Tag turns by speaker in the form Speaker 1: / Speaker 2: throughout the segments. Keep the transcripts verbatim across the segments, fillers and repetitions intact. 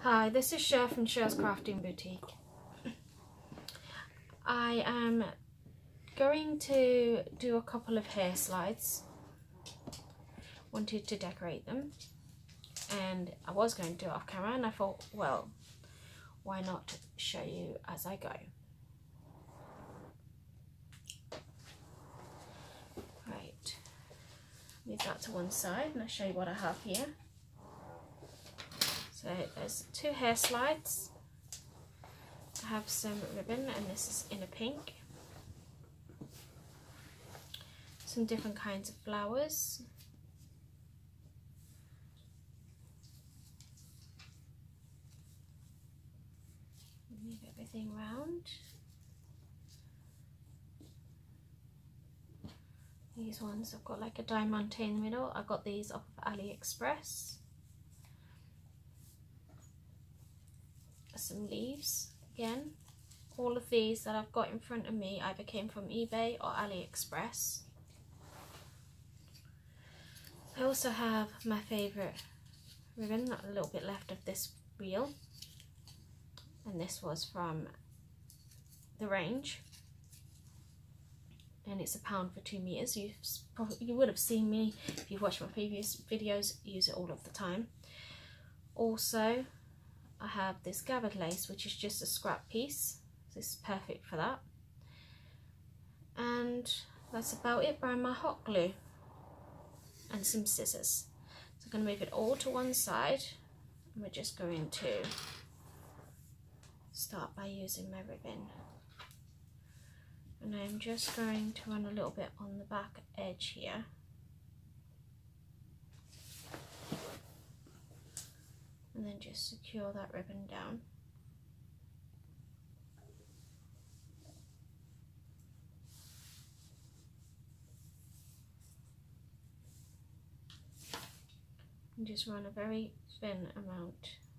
Speaker 1: Hi, this is Cher from Cher's Crafting Boutique. I am going to do a couple of hair slides. Wanted to decorate them, and I was going to do it off camera, and I thought, well, why not show you as I go. Right, leave that to one side and I'll show you what I have here. So there's two hair slides. I have some ribbon, and this is in a pink. Some different kinds of flowers. Move everything round. These ones have got like a diamante in the middle. I got these off of AliExpress. Some leaves again. All of these that I've got in front of me either came from eBay or AliExpress. I also have my favourite ribbon, a little bit left of this reel, and this was from the range, and it's a pound for two meters. You probably you would have seen me if you've watched my previous videos use it all of the time. Also, I have this gathered lace, which is just a scrap piece. This is perfect for that. And that's about it. By my hot glue and some scissors. So I'm going to move it all to one side, and we're just going to start by using my ribbon. And I'm just going to run a little bit on the back edge here. And then just secure that ribbon down. And just run a very thin amount.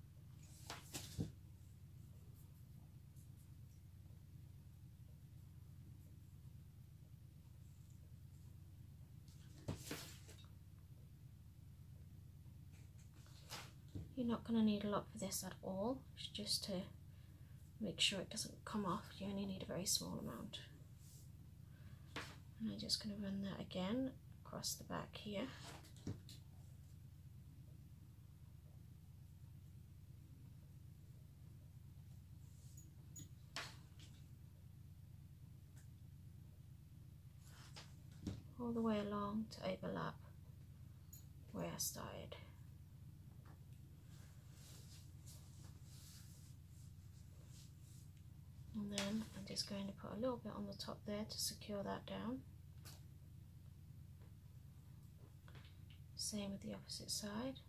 Speaker 1: You're not going to need a lot for this at all. It's just to make sure it doesn't come off. You only need a very small amount. And I'm just going to run that again across the back here. All the way along to overlap where I started. And then I'm just going to put a little bit on the top there to secure that down. Same with the opposite side.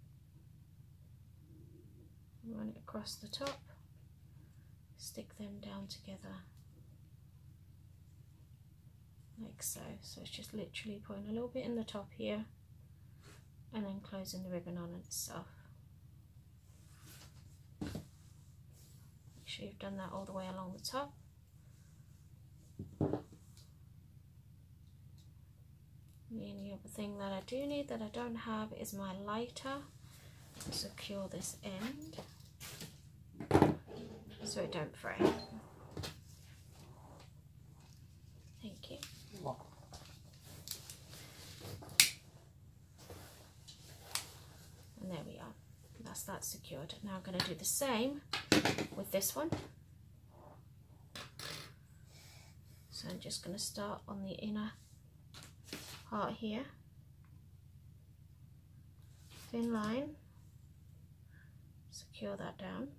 Speaker 1: Run it across the top, stick them down together like so. So it's just literally putting a little bit in the top here and then closing the ribbon on itself. Make sure you've done that all the way along the top. The only other thing that I do need that I don't have is my lighter to secure this end so it don't fray. Thank you. And there we are. That's that secured. Now I'm going to do the same with this one. So I'm just going to start on the inner part here. Thin line. Secure that down.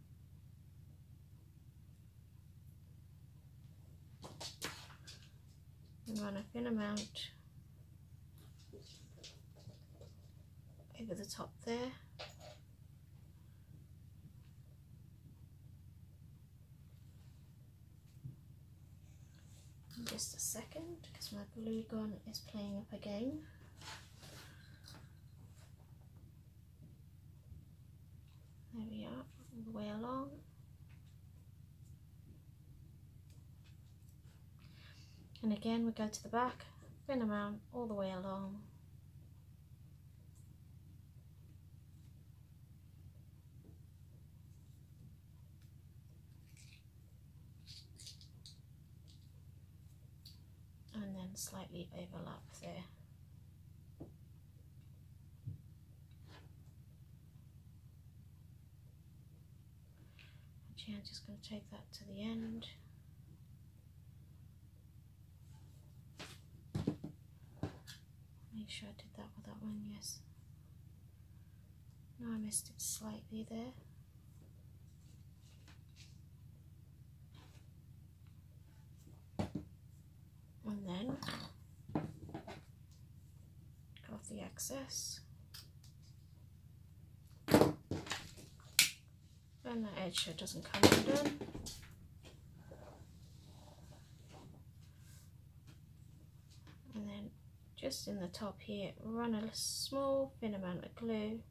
Speaker 1: And run a thin amount over the top there. In just a second, because my glue gun is playing up again. There we are, all the way along. And again, we go to the back, thin amount all the way along. slightly overlap there. Actually, I'm just going to take that to the end. Make sure I did that with that one, yes. No, I missed it slightly there. And then cut off the excess. And the edge so it doesn't come undone. And then just in the top here, run a small thin amount of glue.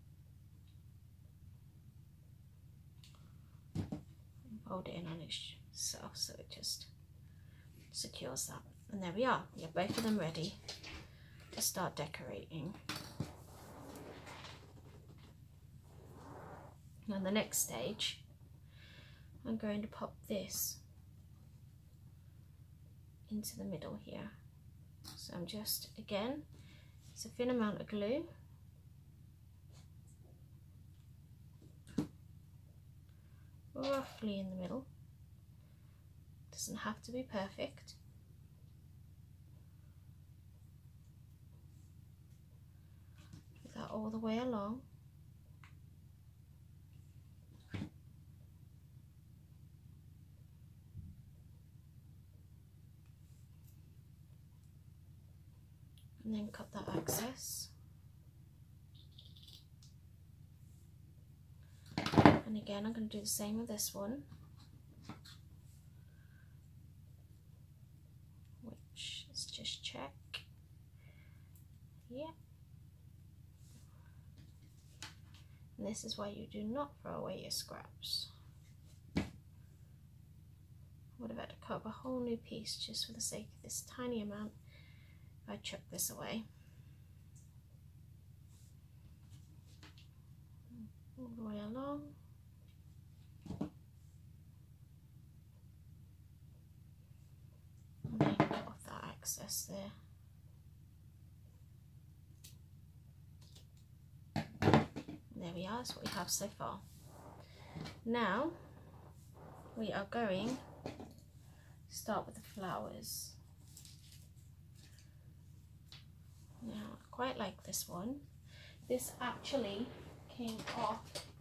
Speaker 1: And fold it in on itself so it just secures that. And there we are. We have both of them ready to start decorating. Now the next stage, I'm going to pop this into the middle here. So I'm just, again, it's a thin amount of glue. Roughly in the middle. Doesn't have to be perfect. Do that all the way along. And then cut that excess. And again, I'm going to do the same with this one, which is just check. Yeah. And this is why you do not throw away your scraps. I would have had to cut up a whole new piece just for the sake of this tiny amount. I chuck this away. All the way along. And then cut off that excess there. And there we are, that's what we have so far. Now we are going to start with the flowers. Now, I quite like this one. This actually came off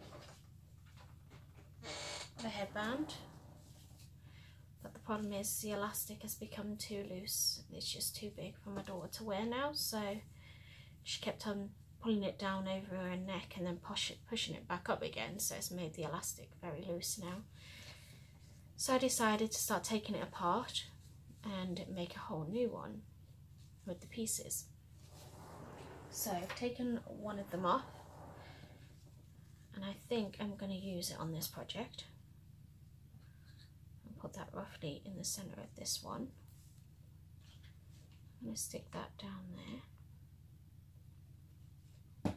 Speaker 1: the headband, but the problem is the elastic has become too loose. It's just too big for my daughter to wear now, so she kept on pulling it down over her neck and then push it, pushing it back up again, so it's made the elastic very loose now. So I decided to start taking it apart and make a whole new one with the pieces. So I've taken one of them off, and I think I'm going to use it on this project. I'll put that roughly in the center of this one. I'm going to stick that down there.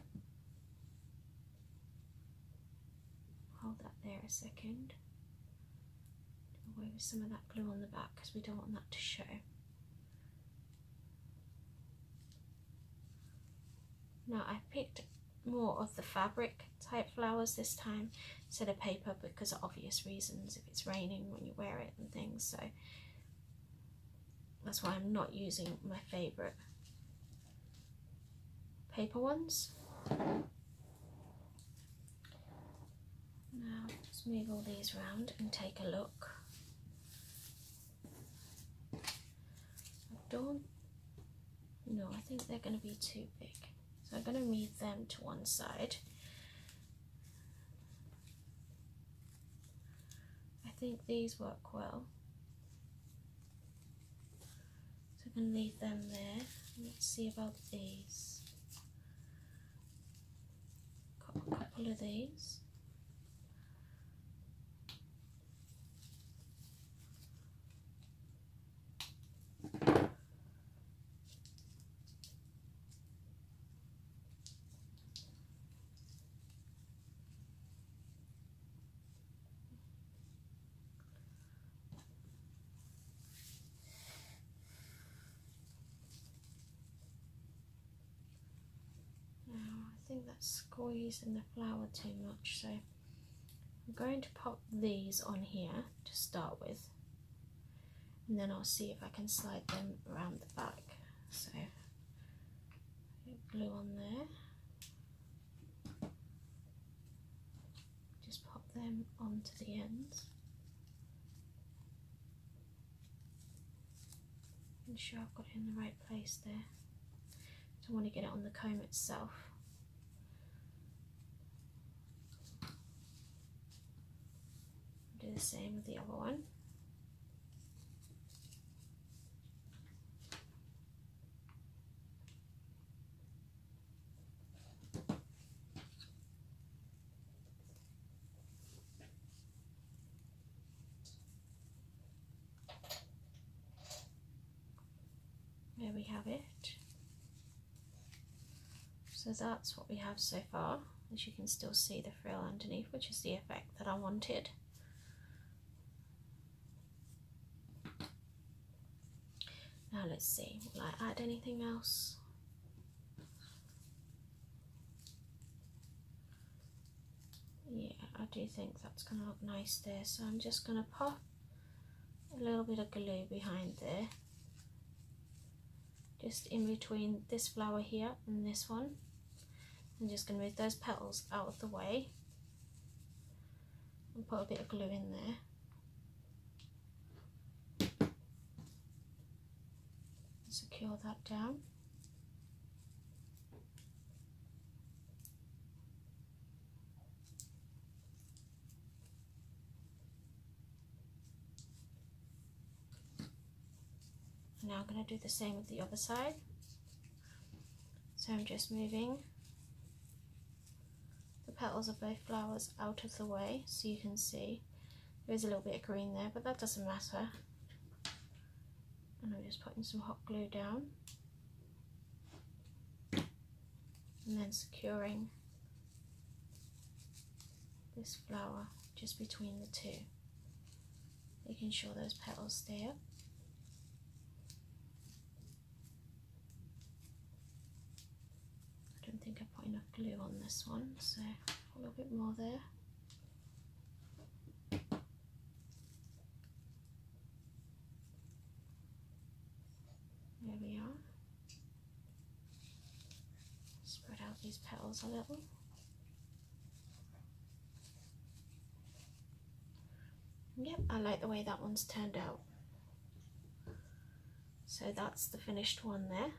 Speaker 1: Hold that there a second. Do away with some of that glue on the back because we don't want that to show. Now I picked more of the fabric type flowers this time instead of paper because of obvious reasons, if it's raining when you wear it and things, so that's why I'm not using my favourite paper ones. Now let's move all these around and take a look. I don't, no, I think they're going to be too big. So I'm going to move them to one side. I think these work well. So I'm going to leave them there. Let's see about these. Got a couple of these. think that's squeezing the flower too much, so I'm going to pop these on here to start with, and then I'll see if I can slide them around the back. So glue on there, just pop them onto the ends. Ensure I've got it in the right place there. Don't want to get it on the comb itself. Do the same with the other one. There we have it. So that's what we have so far. As you can still see the frill underneath, which is the effect that I wanted. Now let's see, will I add anything else? Yeah, I do think that's going to look nice there, so I'm just going to pop a little bit of glue behind there, just in between this flower here and this one. I'm just going to move those petals out of the way and put a bit of glue in there. Secure that down. Now I'm going to do the same with the other side. So I'm just moving the petals of both flowers out of the way so you can see there is a little bit of green there, but that doesn't matter. And I'm just putting some hot glue down and then securing this flower just between the two, making sure those petals stay up. I don't think I put enough glue on this one, so a little bit more there. There we are. Spread out these petals a little. Yep, I like the way that one's turned out. So that's the finished one there.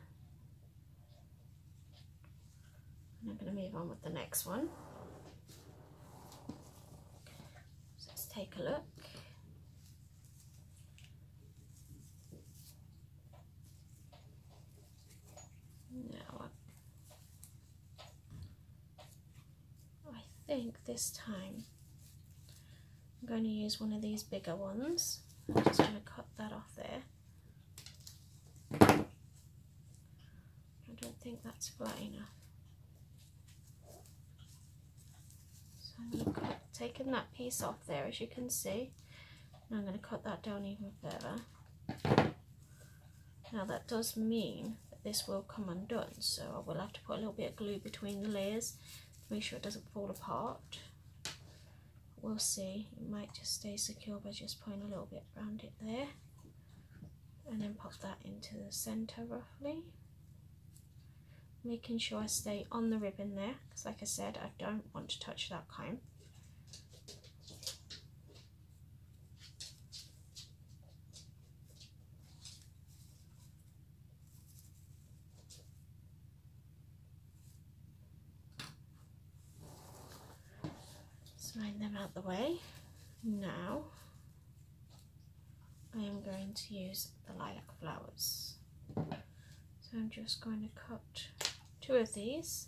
Speaker 1: And I'm going to move on with the next one. So let's take a look. Now, I think this time I'm going to use one of these bigger ones. I'm just going to cut that off there. I don't think that's flat enough. So I'm going to cut, taking that piece off there, as you can see, and I'm going to cut that down even further. Now that does mean that this will come undone, so I will have to put a little bit of glue between the layers to make sure it doesn't fall apart. We'll see, it might just stay secure by just putting a little bit around it there, and then pop that into the centre roughly, making sure I stay on the ribbon there, because like I said, I don't want to touch that comb. Slide them out the way. Now I am going to use the lilac flowers. So I'm just going to cut two of these.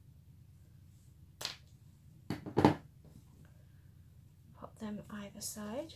Speaker 1: Pop them either side.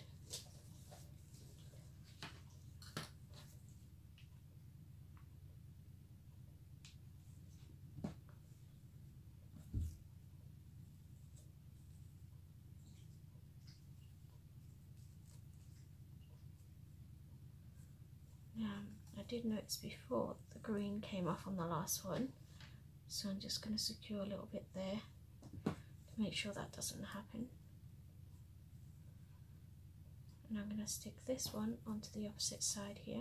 Speaker 1: Now, I did notice before the green came off on the last one, So I'm just going to secure a little bit there to make sure that doesn't happen. And I'm going to stick this one onto the opposite side here.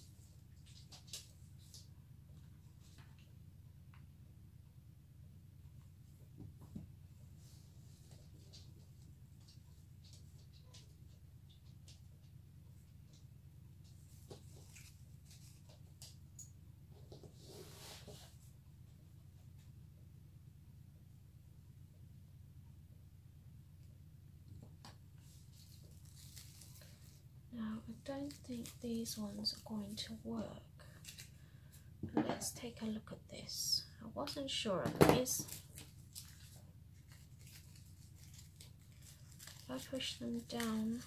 Speaker 1: Now, I don't think these ones are going to work. Let's take a look at this. I wasn't sure on these. If I push them down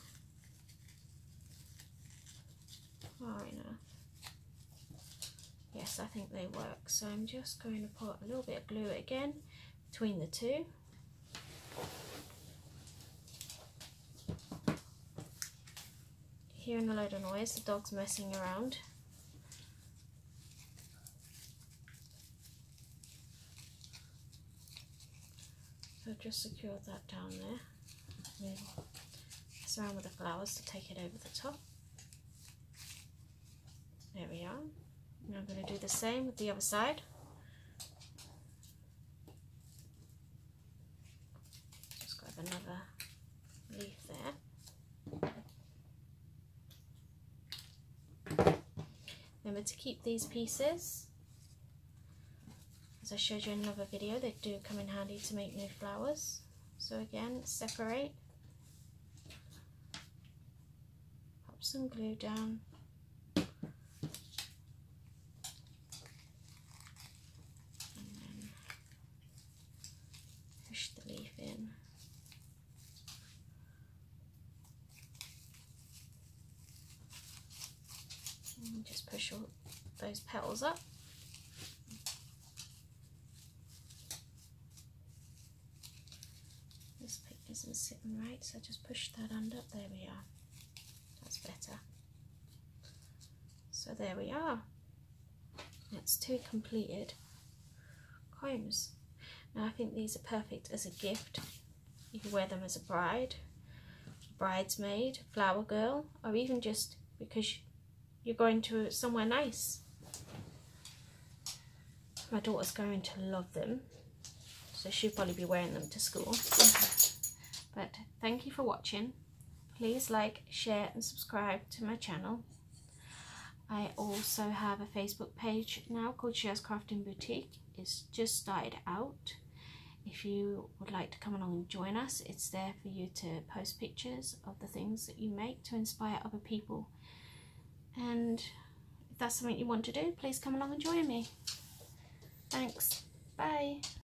Speaker 1: far enough, yes, I think they work. So I'm just going to put a little bit of glue again between the two. Hearing a load of noise, the dog's messing around. So just secure that down there. Then mess around with the flowers to take it over the top. There we are. Now I'm going to do the same with the other side. Just grab another leaf there. Remember to keep these pieces. As I showed you in another video, they do come in handy to make new flowers. So again, separate. Pop some glue down. And then push the leaf in. And just push all those petals up. This pick isn't sitting right, so just push that under. There we are. That's better. So there we are. That's two completed combs. Now I think these are perfect as a gift. You can wear them as a bride, bridesmaid, flower girl, or even just because you're going to somewhere nice. My daughter's going to love them, so she'll probably be wearing them to school. But thank you for watching. Please like, share and subscribe to my channel. I also have a Facebook page now called Cher's Crafting Boutique. It's just started out. If you would like to come along and join us, it's there for you to post pictures of the things that you make to inspire other people. And if that's something you want to do, please come along and join me. Thanks. Bye.